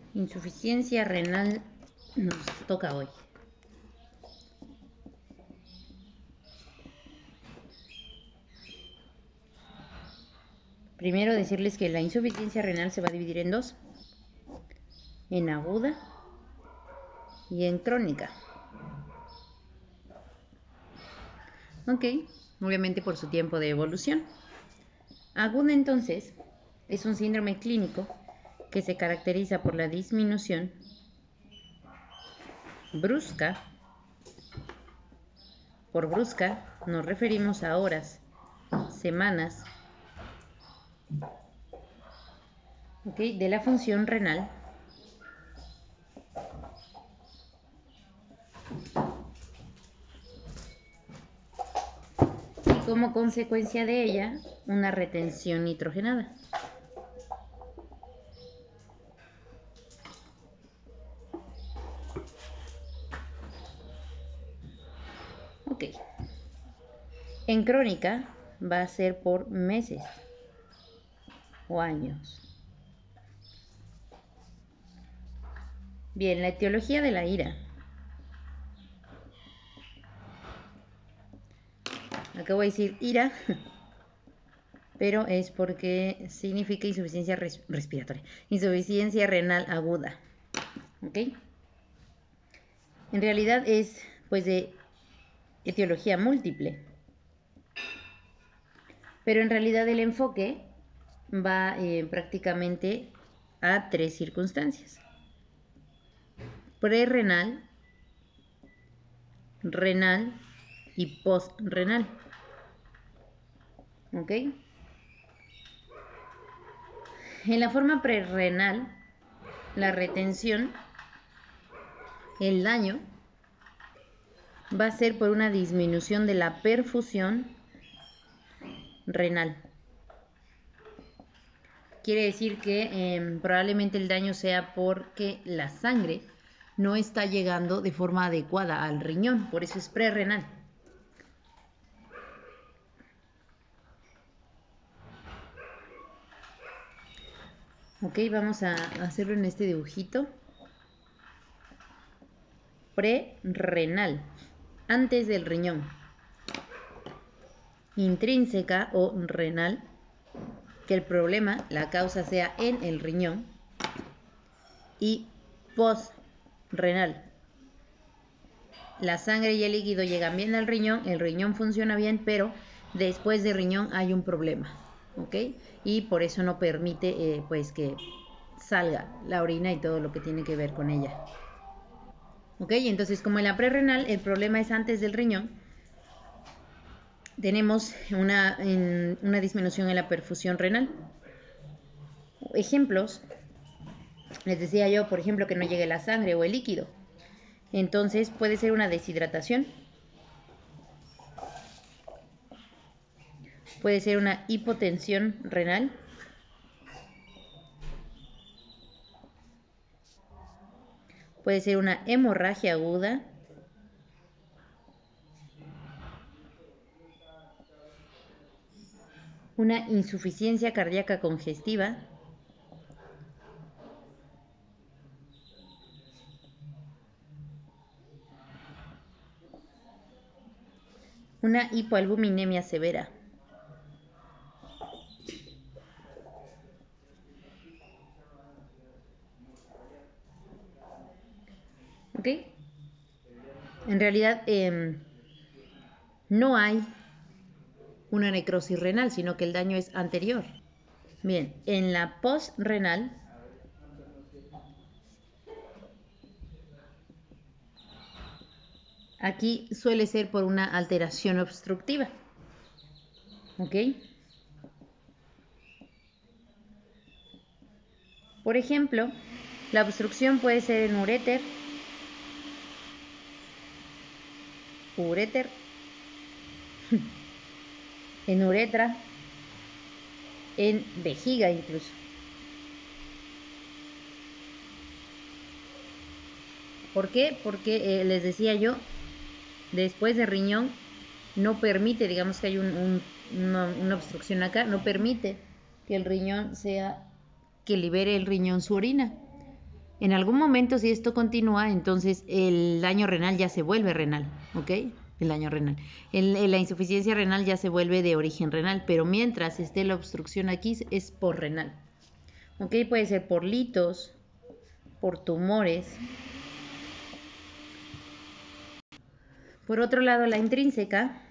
Insuficiencia renal nos toca hoy. Primero decirles que la insuficiencia renal se va a dividir en dos, en aguda y en crónica. Ok, obviamente por su tiempo de evolución. Aguda entonces es un síndrome clínico que se caracteriza por la disminución brusca. Por brusca nos referimos a horas, semanas, de la función renal y como consecuencia de ella una retención nitrogenada. Ok. En crónica va a ser por meses o años. Bien, la etiología de la ira. Acá voy a decir ira, pero es porque significa insuficiencia respiratoria, insuficiencia renal aguda. ¿Ok? En realidad es pues de etiología múltiple, pero en realidad el enfoque va prácticamente a tres circunstancias: prerrenal, renal y postrenal. ¿Ok? En la forma prerrenal, la retención, el daño, va a ser por una disminución de la perfusión renal. Quiere decir que probablemente el daño sea porque la sangre no está llegando de forma adecuada al riñón, por eso es prerrenal. Ok, vamos a hacerlo en este dibujito. Prerrenal, antes del riñón. Intrínseca o renal, que el problema, la causa sea en el riñón. Y postrenal, la sangre y el líquido llegan bien al riñón, el riñón funciona bien, pero después del riñón hay un problema, ¿ok? Y por eso no permite pues que salga la orina y todo lo que tiene que ver con ella. ¿Ok? Entonces, como en la prerrenal el problema es antes del riñón, tenemos una disminución en la perfusión renal. Ejemplos, les decía yo, por ejemplo, que no llegue la sangre o el líquido. Entonces puede ser una deshidratación, puede ser una hipotensión renal, puede ser una hemorragia aguda, una insuficiencia cardíaca congestiva, una hipoalbuminemia severa. ¿Ok? En realidad no hay una necrosis renal, sino que el daño es anterior. Bien, en la postrenal aquí suele ser por una alteración obstructiva. ¿Ok? Por ejemplo, la obstrucción puede ser en uréter, en uretra, en vejiga incluso. ¿Por qué? Porque les decía yo, después de riñón no permite, digamos que hay una obstrucción acá, no permite que el riñón sea, que libere el riñón su orina. En algún momento, si esto continúa, entonces el daño renal ya se vuelve renal, ¿ok? El daño renal. La insuficiencia renal ya se vuelve de origen renal, pero mientras esté la obstrucción aquí es por renal, ¿ok? Puede ser por litos, por tumores. Por otro lado, la intrínseca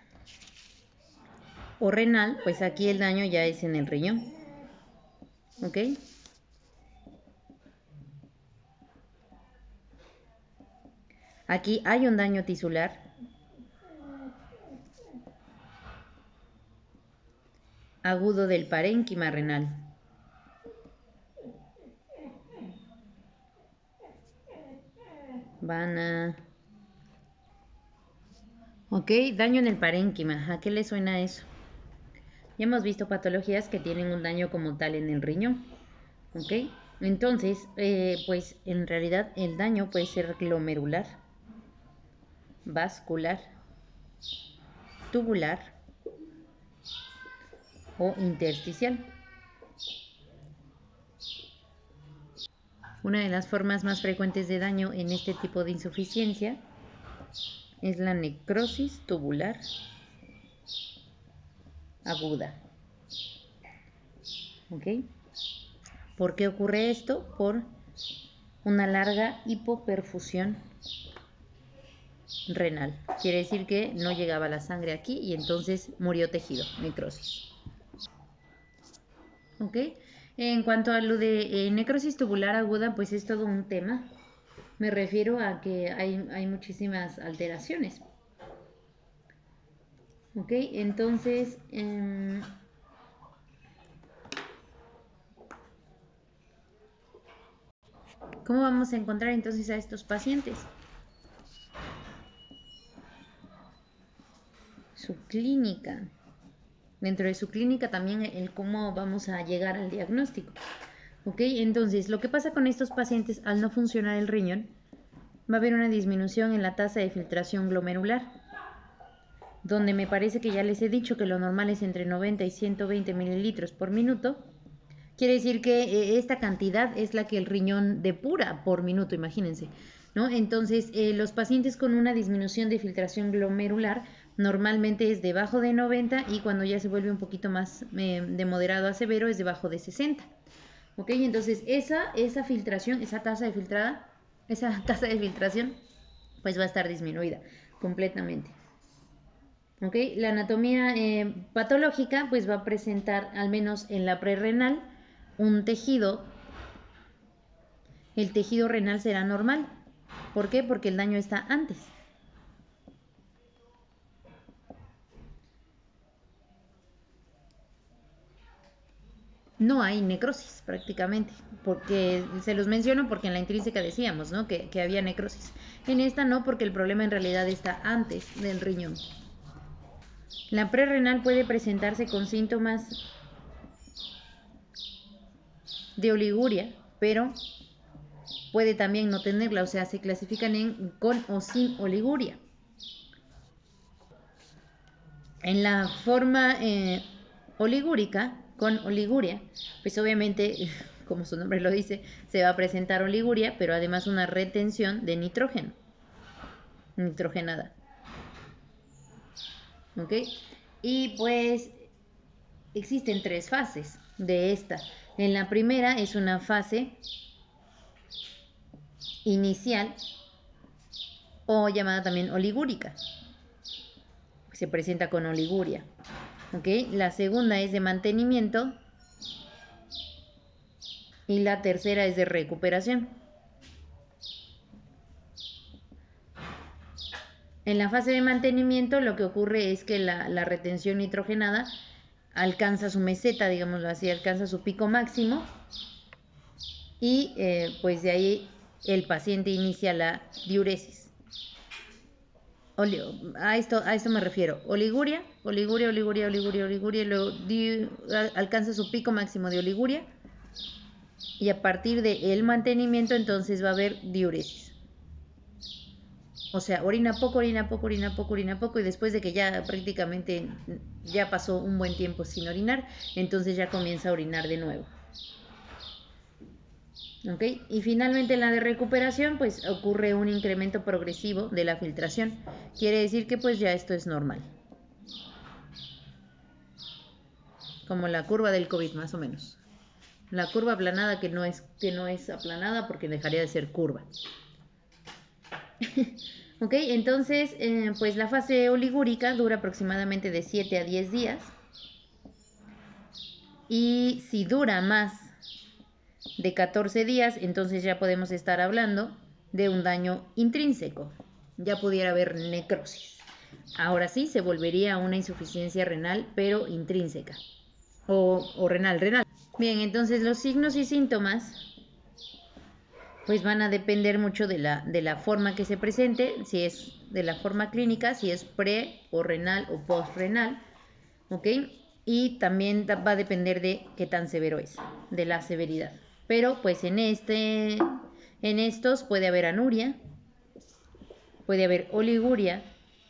o renal, pues aquí el daño ya es en el riñón, ¿ok? Aquí hay un daño tisular. Agudo del parénquima renal. Ok, daño en el parénquima. ¿A qué le suena eso? Ya hemos visto patologías que tienen un daño como tal en el riñón. Ok, entonces, pues en realidad el daño puede ser glomerular, vascular, tubular o intersticial. Una de las formas más frecuentes de daño en este tipo de insuficiencia es la necrosis tubular aguda. ¿Ok? ¿Por qué ocurre esto? Por una larga hipoperfusión renal. Quiere decir que no llegaba la sangre aquí y entonces murió tejido, necrosis. ¿Ok? En cuanto a lo de necrosis tubular aguda, pues es todo un tema. Me refiero a que hay muchísimas alteraciones. ¿Ok? Entonces, ¿cómo vamos a encontrar entonces a estos pacientes? Su clínica. Dentro de su clínica también el cómo vamos a llegar al diagnóstico. ¿Ok? Entonces, lo que pasa con estos pacientes al no funcionar el riñón, va a haber una disminución en la tasa de filtración glomerular, donde me parece que ya les he dicho que lo normal es entre 90 y 120 mililitros por minuto. Quiere decir que esta cantidad es la que el riñón depura por minuto, imagínense, ¿no? Entonces, los pacientes con una disminución de filtración glomerular normalmente es debajo de 90 y cuando ya se vuelve un poquito más de moderado a severo es debajo de 60. ¿Ok? Entonces, esa filtración, esa tasa de filtración, pues va a estar disminuida completamente. ¿Ok? La anatomía patológica pues va a presentar, al menos en la prerrenal, un tejido. El tejido renal será normal. ¿Por qué? Porque el daño está antes. No hay necrosis prácticamente, porque se los menciono porque en la intrínseca decíamos, ¿no? que había necrosis. En esta no, porque el problema en realidad está antes del riñón. La prerrenal puede presentarse con síntomas de oliguria, pero puede también no tenerla, o sea, se clasifican en con o sin oliguria. En la forma oligúrica, con oliguria, pues obviamente, como su nombre lo dice, se va a presentar oliguria, pero además una retención de nitrógeno, nitrogenada. ¿Ok? Y pues existen 3 fases de esta. En la primera es una fase inicial o llamada también oligúrica. Se presenta con oliguria. ¿Ok? La segunda es de mantenimiento y la tercera es de recuperación. En la fase de mantenimiento lo que ocurre es que la retención nitrogenada alcanza su meseta, digámoslo así, alcanza su pico máximo y pues de ahí el paciente inicia la diuresis. A esto me refiero. Oliguria, luego alcanza su pico máximo de oliguria y a partir del mantenimiento entonces va a haber diuresis. O sea, orina poco y después de que ya prácticamente ya pasó un buen tiempo sin orinar, entonces ya comienza a orinar de nuevo. ¿Ok? Y finalmente en la de recuperación pues ocurre un incremento progresivo de la filtración. Quiere decir que pues ya esto es normal. Como la curva del COVID más o menos. La curva aplanada que no es aplanada porque dejaría de ser curva. Ok, entonces pues la fase oligúrica dura aproximadamente de 7 a 10 días. Y si dura más de 14 días, entonces ya podemos estar hablando de un daño intrínseco. Ya pudiera haber necrosis. Ahora sí, se volvería una insuficiencia renal, pero intrínseca. O renal. Bien, entonces los signos y síntomas pues van a depender mucho de la forma que se presente, si es de la forma clínica, si es pre o renal o postrenal, ¿ok? Y también va a depender de qué tan severo es, de la severidad. Pero pues en estos puede haber anuria, puede haber oliguria,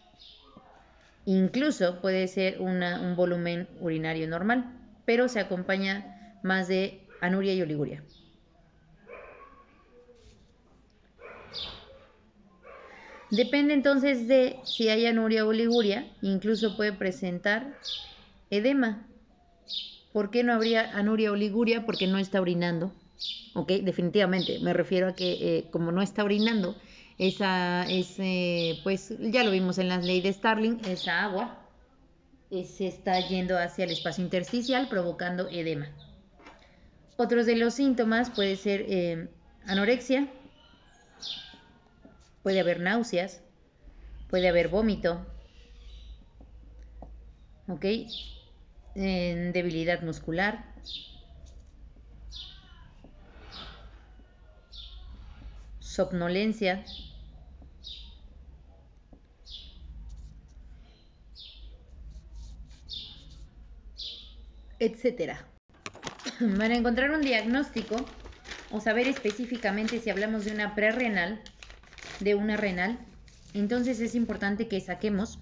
incluso puede ser un volumen urinario normal, pero se acompaña más de anuria y oliguria. Depende entonces de si hay anuria o oliguria, incluso puede presentar edema. ¿Por qué no habría anuria o oliguria? Porque no está orinando. Ok, definitivamente. Me refiero a que como no está orinando, pues ya lo vimos en la ley de Starling, esa agua se está yendo hacia el espacio intersticial provocando edema. Otros de los síntomas puede ser anorexia, puede haber náuseas, puede haber vómito, ¿ok? Debilidad muscular, somnolencia, etcétera. Para encontrar un diagnóstico o saber específicamente si hablamos de una prerrenal, de una renal, entonces es importante que saquemos,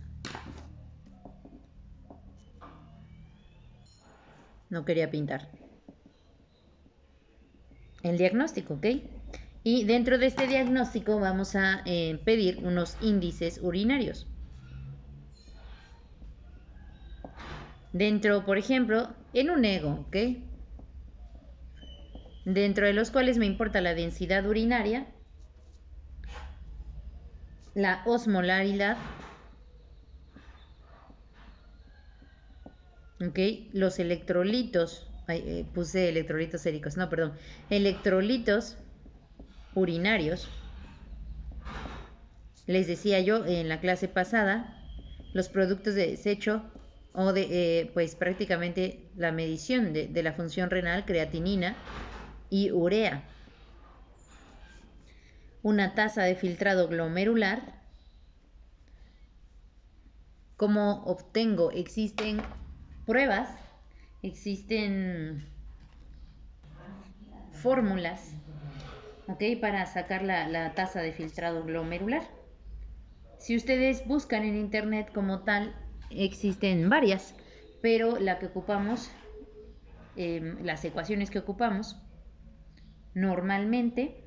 no quería pintar, el diagnóstico, ¿ok? Y dentro de este diagnóstico vamos a pedir unos índices urinarios. Dentro, por ejemplo, en un ego, ¿ok? Dentro de los cuales me importa la densidad urinaria, la osmolaridad, ¿ok? Los electrolitos, puse electrolitos séricos, no, perdón, electrolitos urinarios. Les decía yo en la clase pasada, los productos de desecho o de, pues prácticamente la medición de la función renal, creatinina y urea. Una tasa de filtrado glomerular. ¿Cómo obtengo? Existen pruebas, existen fórmulas, ¿ok? Para sacar la tasa de filtrado glomerular. Si ustedes buscan en internet como tal, existen varias, pero la que ocupamos, las ecuaciones que ocupamos, normalmente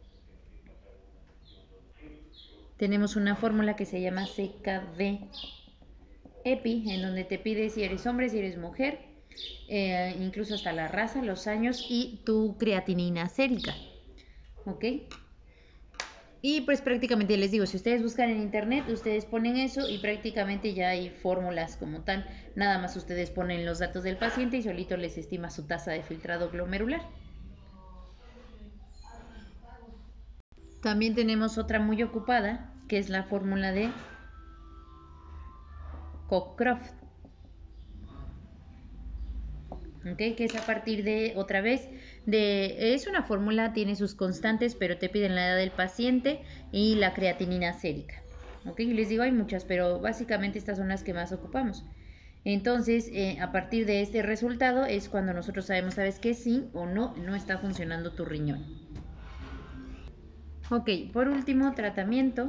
tenemos una fórmula que se llama CKD EPI, en donde te pide si eres hombre, si eres mujer, incluso hasta la raza, los años y tu creatinina sérica, ¿ok? Y pues prácticamente les digo, si ustedes buscan en internet, ustedes ponen eso y prácticamente ya hay fórmulas como tal. Nada más ustedes ponen los datos del paciente y solito les estima su tasa de filtrado glomerular. También tenemos otra muy ocupada, que es la fórmula de Cockcroft. ¿Okay? Que es a partir de, otra vez, es una fórmula, tiene sus constantes, pero te piden la edad del paciente y la creatinina sérica. ¿Okay? Les digo, hay muchas, pero básicamente estas son las que más ocupamos. Entonces, a partir de este resultado es cuando nosotros sabemos, ¿sabes qué? Sí o no, no está funcionando tu riñón. Ok, por último, tratamiento.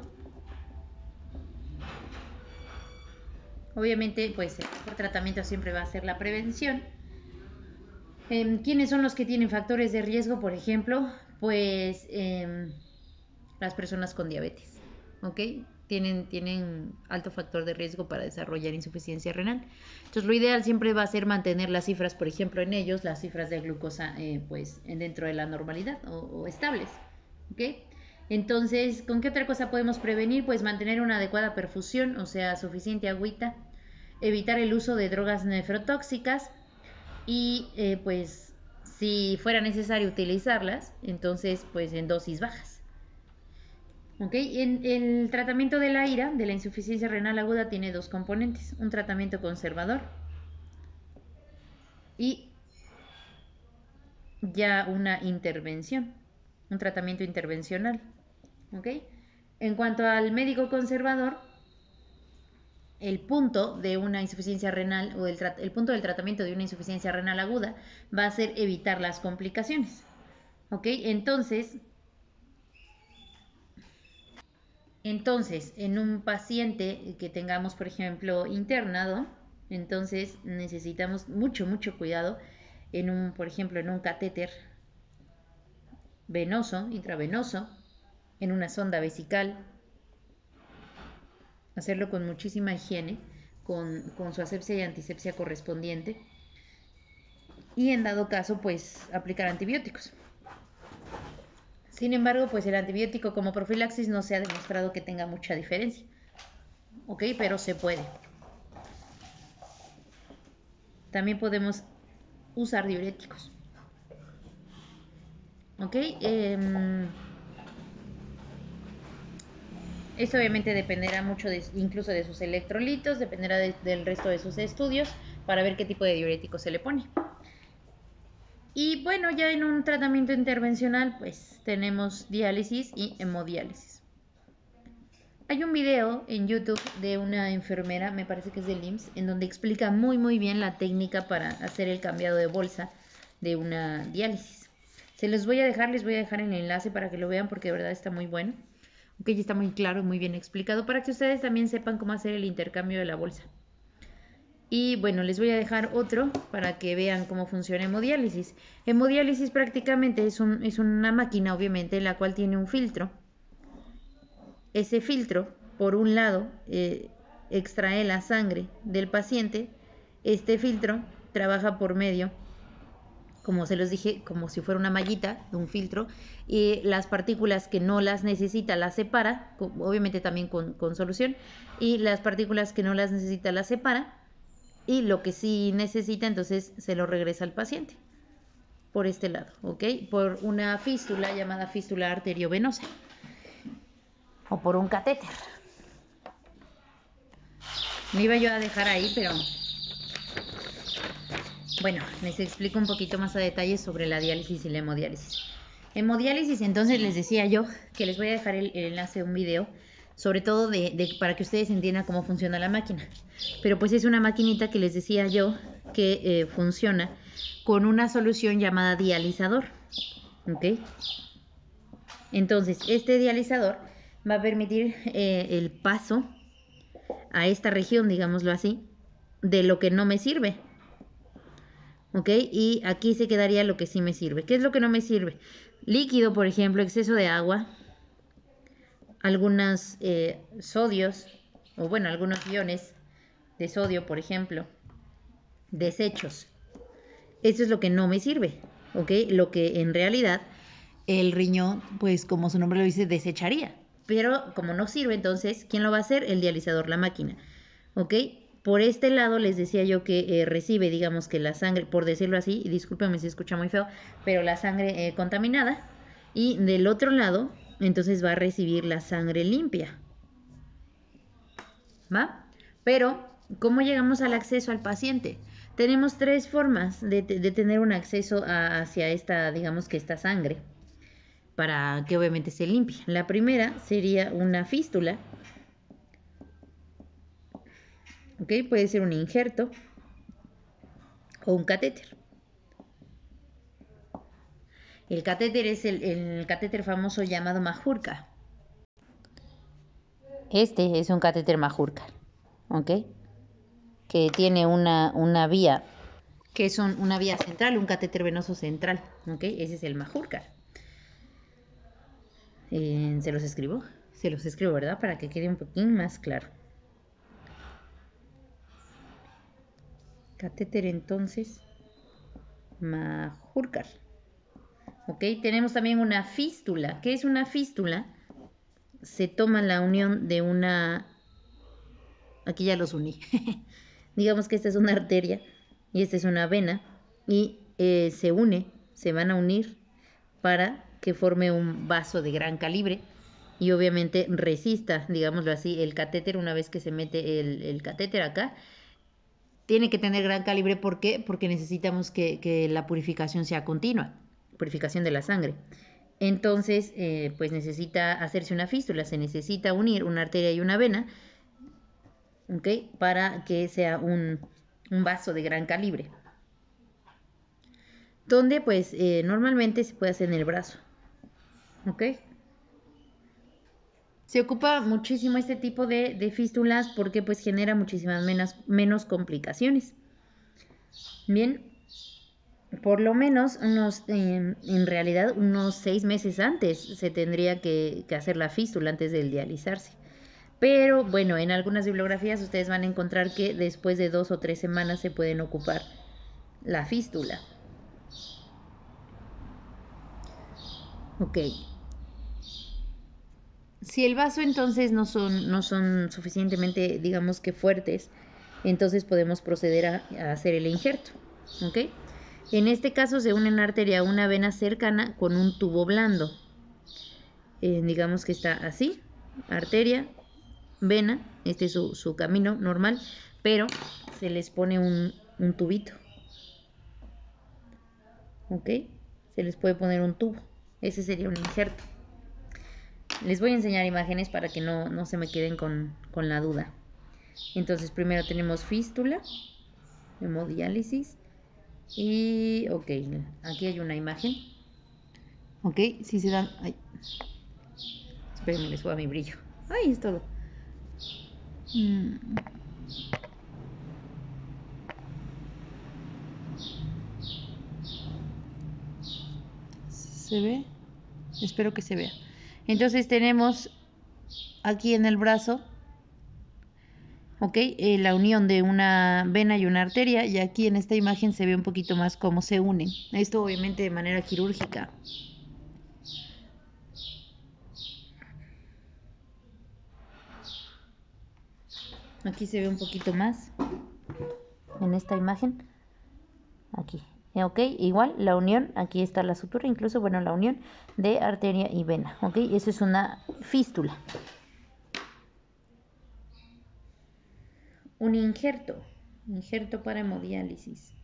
Obviamente, pues el mejor tratamiento siempre va a ser la prevención. ¿Quiénes son los que tienen factores de riesgo? Por ejemplo, pues las personas con diabetes, ¿ok? Tienen alto factor de riesgo para desarrollar insuficiencia renal. Entonces, lo ideal siempre va a ser mantener las cifras, por ejemplo, en ellos, las cifras de glucosa, pues, dentro de la normalidad o estables, ¿ok? Entonces, ¿con qué otra cosa podemos prevenir? Pues mantener una adecuada perfusión, o sea, suficiente agüita, evitar el uso de drogas nefrotóxicas y, pues, si fuera necesario utilizarlas, entonces, pues, en dosis bajas. ¿Ok? En el tratamiento de la IRA, de la insuficiencia renal aguda, tiene dos componentes: un tratamiento conservador y ya una intervención, un tratamiento intervencional. ¿Ok? En cuanto al médico conservador, el punto de una insuficiencia renal o el punto del tratamiento de una insuficiencia renal aguda va a ser evitar las complicaciones. ¿Ok? Entonces, en un paciente que tengamos, por ejemplo, internado, entonces necesitamos mucho cuidado por ejemplo, en un catéter venoso, intravenoso, en una sonda vesical, hacerlo con muchísima higiene, con su asepsia y antisepsia correspondiente, y en dado caso, pues aplicar antibióticos. Sin embargo, pues el antibiótico como profilaxis no se ha demostrado que tenga mucha diferencia, ¿ok? Pero se puede. También podemos usar diuréticos, ¿ok? Esto obviamente dependerá mucho incluso de sus electrolitos, dependerá del resto de sus estudios para ver qué tipo de diurético se le pone. Y bueno, ya en un tratamiento intervencional, pues tenemos diálisis y hemodiálisis. Hay un video en YouTube de una enfermera, me parece que es del IMSS, en donde explica muy bien la técnica para hacer el cambiado de bolsa de una diálisis. Les voy a dejar el enlace para que lo vean porque de verdad está muy bueno. Ok, ya está muy claro y muy bien explicado para que ustedes también sepan cómo hacer el intercambio de la bolsa. Y bueno, les voy a dejar otro para que vean cómo funciona hemodiálisis. Hemodiálisis prácticamente es una máquina, obviamente, la cual tiene un filtro. Ese filtro, por un lado, extrae la sangre del paciente. Este filtro trabaja por medio, como se los dije, como si fuera una mallita de un filtro, y las partículas que no las necesita las separa, obviamente también con solución, y las partículas que no las necesita las separa, y lo que sí necesita entonces se lo regresa al paciente por este lado, ¿ok? Por una fístula llamada fístula arteriovenosa o por un catéter. Me iba yo a dejar ahí, pero bueno, les explico un poquito más a detalle sobre la diálisis y la hemodiálisis. Hemodiálisis, entonces les decía yo que les voy a dejar el enlace a un video, sobre todo para que ustedes entiendan cómo funciona la máquina. Pero pues es una maquinita que les decía yo que funciona con una solución llamada dializador. ¿Ok? Entonces, este dializador va a permitir el paso a esta región, digámoslo así, de lo que no me sirve. ¿Ok? Y aquí se quedaría lo que sí me sirve. ¿Qué es lo que no me sirve? Líquido, por ejemplo, exceso de agua, algunos sodios, o bueno, algunos iones de sodio, por ejemplo, desechos. Eso es lo que no me sirve, ¿ok? Lo que en realidad el riñón, pues como su nombre lo dice, desecharía. Pero como no sirve, entonces, ¿quién lo va a hacer? El dializador, la máquina, ¿ok? Por este lado les decía yo que recibe, digamos que la sangre, por decirlo así, y discúlpenme si escucha muy feo, pero la sangre contaminada, y del otro lado, entonces va a recibir la sangre limpia, ¿va? Pero, ¿cómo llegamos al acceso al paciente? Tenemos tres formas de tener un acceso hacia esta, digamos que esta sangre, para que obviamente se limpie. La primera sería una fístula, ¿ok? Puede ser un injerto o un catéter. El catéter es el catéter famoso llamado Majorca. Este es un catéter Majorca, ¿ok? Que tiene una vía, que es una vía central, un catéter venoso central, ¿ok? Ese es el Majorca. Se los escribo, ¿verdad? Para que quede un poquín más claro. Catéter entonces, Majorcar. Ok, tenemos también una fístula. ¿Qué es una fístula? Se toma la unión de una... Aquí ya los uní. Digamos que esta es una arteria y esta es una vena y se van a unir para que forme un vaso de gran calibre y obviamente resista, digámoslo así, el catéter. Una vez que se mete el catéter acá, tiene que tener gran calibre. ¿Por qué? Porque necesitamos que la purificación sea continua, purificación de la sangre. Entonces, pues necesita hacerse una fístula, se necesita unir una arteria y una vena, ¿ok? Para que sea un vaso de gran calibre. Donde pues normalmente se puede hacer en el brazo, ¿ok? Se ocupa muchísimo este tipo de fístulas porque pues genera muchísimas menos complicaciones. Bien, por lo menos en realidad unos 6 meses antes se tendría que hacer la fístula antes del dializarse. Pero bueno, en algunas bibliografías ustedes van a encontrar que después de 2 o 3 semanas se pueden ocupar la fístula. Ok. Si el vaso entonces no son suficientemente, digamos que fuertes, entonces podemos proceder a hacer el injerto. ¿Ok? En este caso se une una arteria a una vena cercana con un tubo blando. Digamos que está así, arteria, vena, este es su camino normal, pero se les pone un tubito. ¿Ok? Se les puede poner un tubo. Ese sería un injerto. Les voy a enseñar imágenes para que no se me queden con la duda. Entonces primero tenemos fístula, hemodiálisis y ok, aquí hay una imagen. Ok, si se dan... Ay, espérenme, les subo a mi brillo. Ay, es todo. ¿Se ve? Espero que se vea. Entonces tenemos aquí en el brazo, ok, la unión de una vena y una arteria, y aquí en esta imagen se ve un poquito más cómo se unen. Esto obviamente de manera quirúrgica. Aquí se ve un poquito más en esta imagen. Aquí. Ok, igual la unión, aquí está la sutura, incluso, bueno, la unión de arteria y vena. Ok, eso es una fístula. Un injerto para hemodiálisis.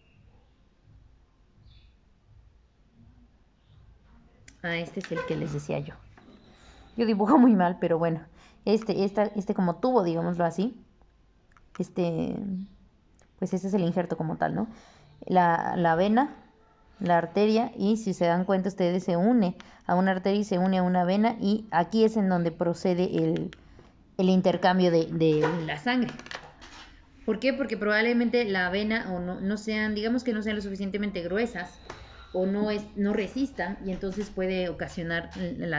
Este es el que les decía yo. Yo dibujo muy mal, pero bueno. Este como tubo, digámoslo así. Pues este es el injerto como tal, ¿no? La vena, la arteria, y si se dan cuenta ustedes, se une a una arteria y se une a una vena, y aquí es en donde procede el intercambio de la sangre. ¿Por qué? Porque probablemente la vena o no sean, digamos que no sean lo suficientemente gruesas o no resistan, y entonces puede ocasionar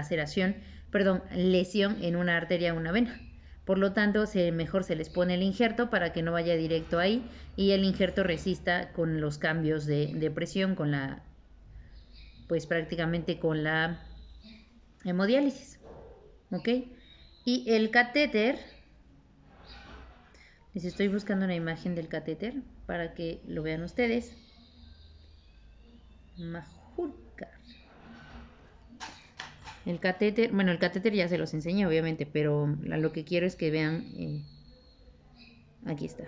lesión en una arteria o una vena. Por lo tanto, mejor se les pone el injerto para que no vaya directo ahí y el injerto resista con los cambios de presión, pues prácticamente con la hemodiálisis. ¿Ok? Y el catéter, les estoy buscando una imagen del catéter para que lo vean ustedes. Majorcar. El catéter, bueno, el catéter ya se los enseñé obviamente, pero lo que quiero es que vean, aquí está.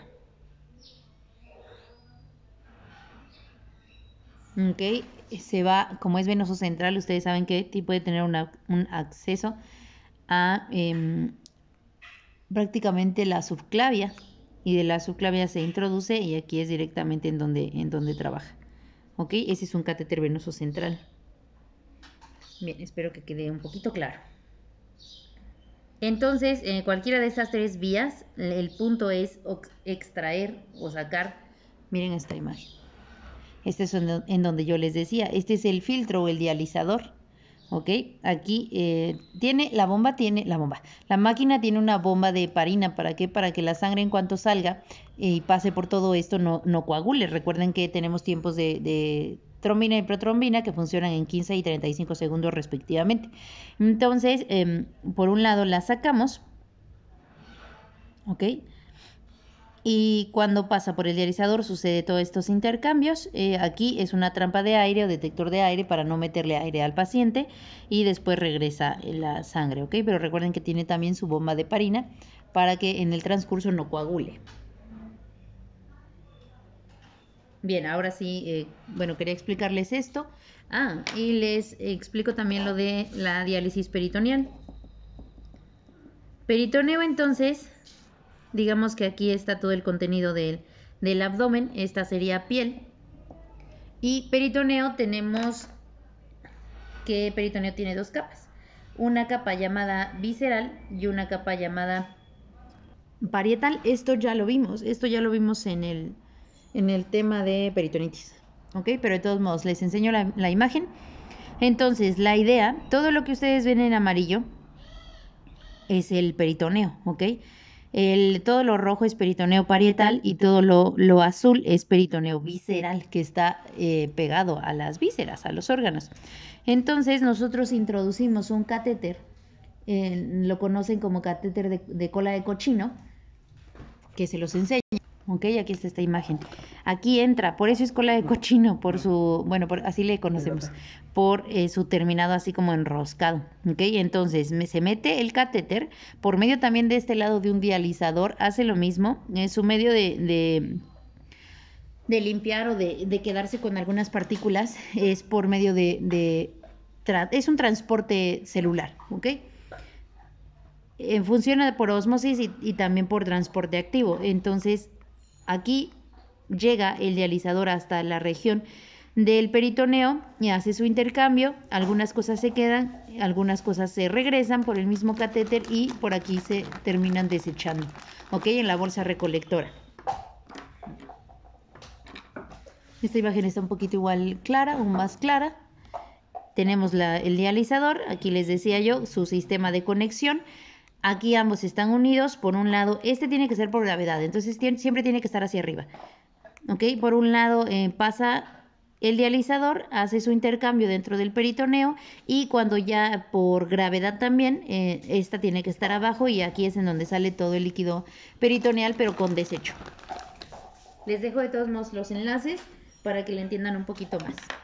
Ok, se va, como es venoso central, ustedes saben que puede tener un acceso a prácticamente la subclavia, y de la subclavia se introduce y aquí es directamente en donde trabaja. Ok, ese es un catéter venoso central. Bien, espero que quede un poquito claro. Entonces, cualquiera de estas 3 vías, el punto es extraer o sacar. Miren esta imagen. Este es en donde yo les decía, este es el filtro o el dializador. ¿ok? Aquí la máquina tiene una bomba de heparina. ¿Para qué? Para que la sangre en cuanto salga y pase por todo esto no coagule. Recuerden que tenemos tiempos de trombina y protrombina que funcionan en 15 y 35 segundos respectivamente. Entonces, por un lado la sacamos, ¿ok? Y cuando pasa por el dializador sucede todos estos intercambios. Aquí es una trampa de aire o detector de aire para no meterle aire al paciente y después regresa la sangre, ¿ok? Pero recuerden que tiene también su bomba de heparina para que en el transcurso no coagule. Bien, ahora sí, bueno, quería explicarles esto. Y les explico también lo de la diálisis peritoneal. Peritoneo, entonces, digamos que aquí está todo el contenido del abdomen. Esta sería piel. Y peritoneo tenemos que peritoneo tiene dos capas. Una capa llamada visceral y una capa llamada parietal. Esto ya lo vimos en el tema de peritonitis. ¿Ok? Pero de todos modos, les enseño la imagen. Entonces, la idea, todo lo que ustedes ven en amarillo es el peritoneo, ¿ok? Todo lo rojo es peritoneo parietal y todo lo azul es peritoneo visceral, que está pegado a las vísceras, a los órganos. Entonces nosotros introducimos un catéter, lo conocen como catéter de cola de cochino, que se los enseño. Ok, aquí está esta imagen. Aquí entra, por eso es cola de cochino, por su, bueno, así le conocemos, por su terminado así como enroscado. Ok, entonces se mete el catéter por medio también de este lado de un dializador, hace lo mismo, es un medio de limpiar o de quedarse con algunas partículas, es por medio es un transporte celular, ¿ok? Funciona por osmosis y también por transporte activo. Entonces, aquí llega el dializador hasta la región del peritoneo y hace su intercambio. Algunas cosas se quedan, algunas cosas se regresan por el mismo catéter y por aquí se terminan desechando, ¿ok? En la bolsa recolectora. Esta imagen está un poquito igual clara, aún más clara. Tenemos el dializador, aquí les decía yo, su sistema de conexión. Aquí ambos están unidos. Por un lado, este tiene que ser por gravedad, entonces siempre tiene que estar hacia arriba. ¿Ok? Por un lado pasa el dializador, hace su intercambio dentro del peritoneo y cuando ya por gravedad también, esta tiene que estar abajo y aquí es en donde sale todo el líquido peritoneal, pero con desecho. Les dejo de todos modos los enlaces para que lo entiendan un poquito más.